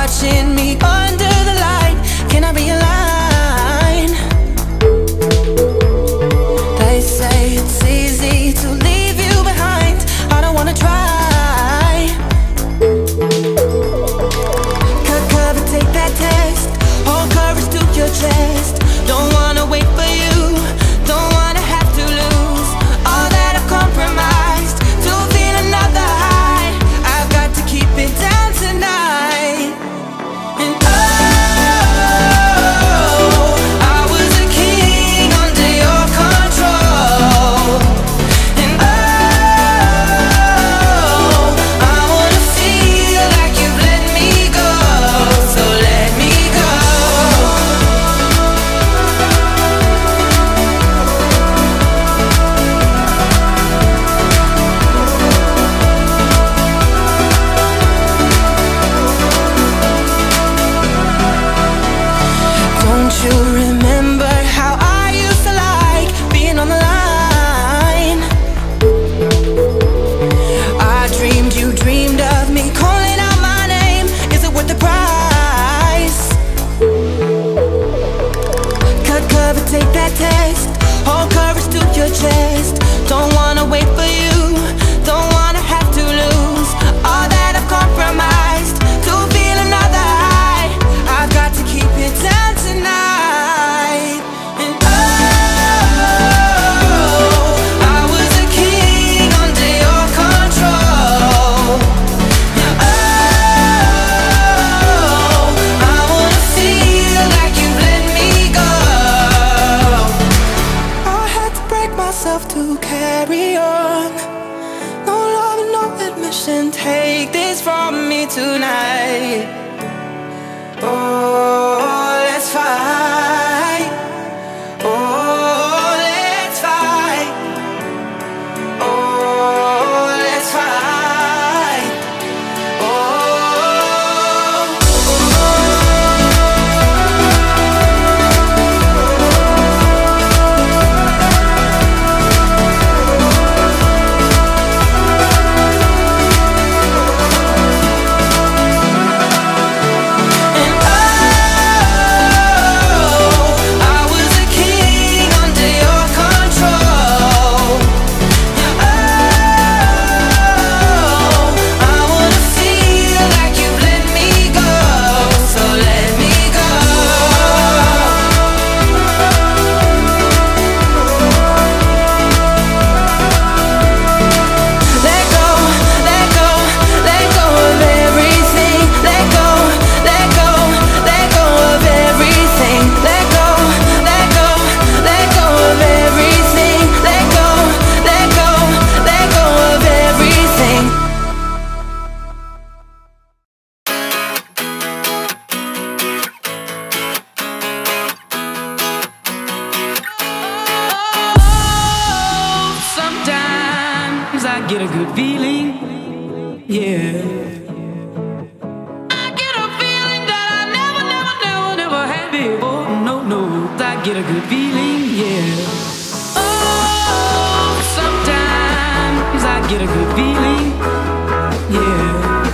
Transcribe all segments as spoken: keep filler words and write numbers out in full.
watching me under the light. Can I realign? They say it's easy to leave you behind. I don't wanna try. Cut cover, take that test. Hold courage to your chest. Don't wanna wait for you. Don't wanna have to lose all that I've compromised to feel another high. I've got to keep it down tonight. And oh, I was a king under your control. And oh, I wanna feel like you've let me go. So let me go. Don't you remember how I used to like being on the line? I dreamed you dreamed of me calling out my name. Is it worth the price? Cut cover, take that test. Hold courage to your chest. Don't wanna wait for you. Don't wanna have to lose all that I've compromised to feel another high. I've got to keep it down tonight. And oh, I was a king under your control. And oh, I wanna feel like you've let me go. I had to break myself to carry on. No love and no admission. Take this from me tonight. Oh, let's fight. Oh, let's fight. Oh, let's fight. Oh, and oh, I was a king under your control. And oh, I wanna feel like you've let me go. So let me go. Let go, let go, let go of everything. Let go, let go, let go of everything. Let go, let go, let go of everything. Let go, let go, let go of everything. Sometimes I get a good feeling, yeah. I get a feeling that I never, never, never, never had before. No, no, I get a good feeling, yeah. Oh, sometimes I get a good feeling, yeah.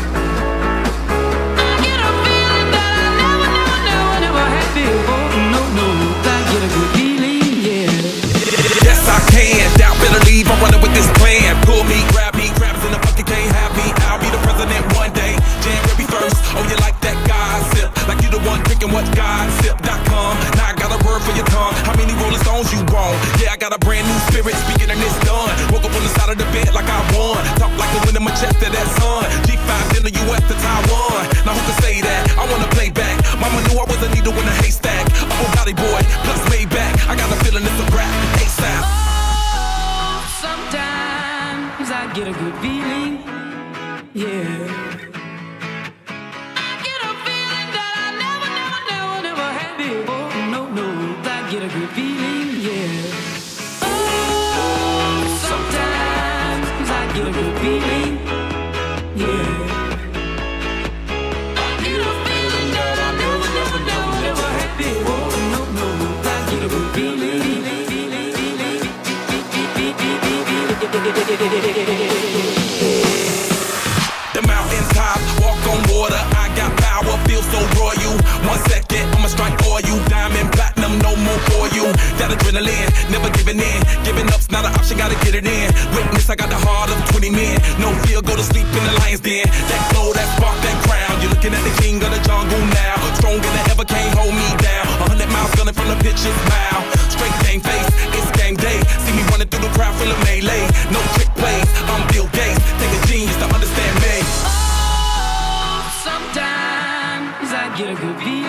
I get a feeling that I never, never, never, never had before. No, no, I get a good feeling, yeah. Yes, I can. Doubt, better leave. I'm running with this plan. Pull me, grab me, grabs in the bucket, can't have me. I'll be the president one day. January first. Oh, you like that gossip? Like you the one drinking what gossip dot com. Now I got a word for your tongue. How many Rolling Stones you want? Yeah, I got a brand new spirit. Speaking and it's done. Woke up on the side of the bed like I won. Talk like the wind in my chest to that sun. G five in the U S to Taiwan. Now who can say that? I wanna play back. Mama knew I was a needle in a haystack. Oh, body boy, plus made back. I got a feeling it's a rap. ASAP. Oh, sometimes I get a good feeling, yeah. I get a feeling that I never, never, never, never had before. No, no, I get a good feeling, yeah. Oh, sometimes I get a good feeling, yeah. I get a feeling that I never, never, never, never had before. No, no, I get a good feeling. The mountains top, walk on water. I got power, feel adrenaline, never giving in. Giving up's not an option, gotta get it in. Witness, I got the heart of twenty men. No fear, go to sleep in the lion's den. That glow, that spark, that crown. You're looking at the king of the jungle now. Stronger than ever, can't hold me down. A hundred miles gunning from the pitcher's mile. Straight game face, it's game day. See me running through the crowd, feel a melee. No trick plays, I'm Bill Gates. Take a genius to understand me. Oh, sometimes I get a good beat.